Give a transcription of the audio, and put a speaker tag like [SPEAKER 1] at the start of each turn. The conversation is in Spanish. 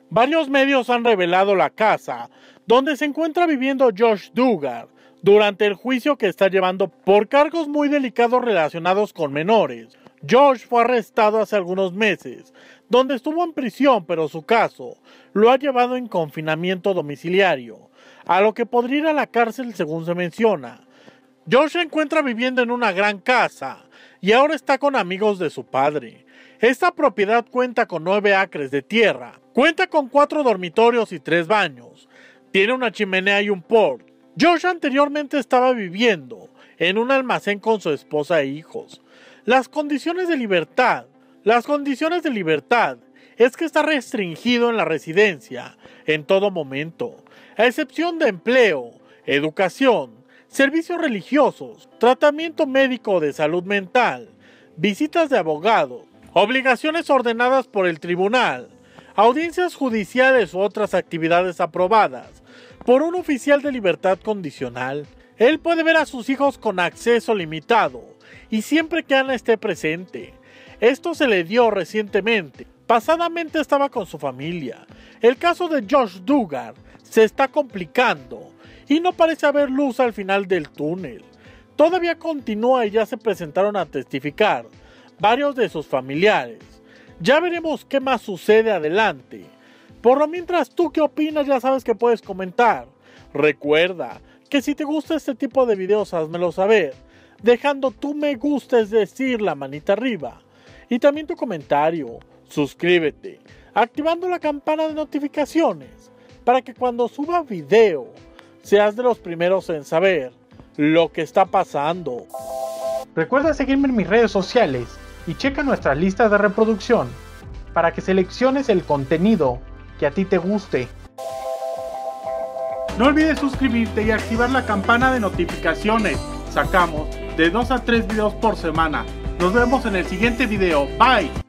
[SPEAKER 1] Varios medios han revelado la casa donde se encuentra viviendo Josh Duggar durante el juicio que está llevando por cargos muy delicados relacionados con menores. Josh fue arrestado hace algunos meses, donde estuvo en prisión, pero su caso lo ha llevado en confinamiento domiciliario, a lo que podría ir a la cárcel según se menciona. Josh se encuentra viviendo en una gran casa y ahora está con amigos de su padre. Esta propiedad cuenta con 9 acres de tierra, cuenta con 4 dormitorios y 3 baños, tiene una chimenea y un porche. Josh anteriormente estaba viviendo en un almacén con su esposa e hijos. Las condiciones de libertad es que está restringido en la residencia en todo momento, a excepción de empleo, educación, servicios religiosos, tratamiento médico de salud mental, visitas de abogados, obligaciones ordenadas por el tribunal, audiencias judiciales u otras actividades aprobadas por un oficial de libertad condicional. Él puede ver a sus hijos con acceso limitado y siempre que Ana esté presente. Esto se le dio recientemente. Pasadamente estaba con su familia. El caso de Josh Duggar se está complicando y no parece haber luz al final del túnel. Todavía continúa y ya se presentaron a testificar varios de sus familiares. Ya veremos qué más sucede adelante. Por lo mientras, ¿tú qué opinas? Ya sabes que puedes comentar. Recuerda que si te gusta este tipo de videos, házmelo saber, dejando tu me gusta, es decir, la manita arriba, y también tu comentario. Suscríbete, activando la campana de notificaciones, para que cuando suba video, seas de los primeros en saber lo que está pasando.
[SPEAKER 2] Recuerda seguirme en mis redes sociales y checa nuestras listas de reproducción para que selecciones el contenido que a ti te guste.
[SPEAKER 1] No olvides suscribirte y activar la campana de notificaciones. Sacamos de 2 a 3 videos por semana. Nos vemos en el siguiente video. Bye.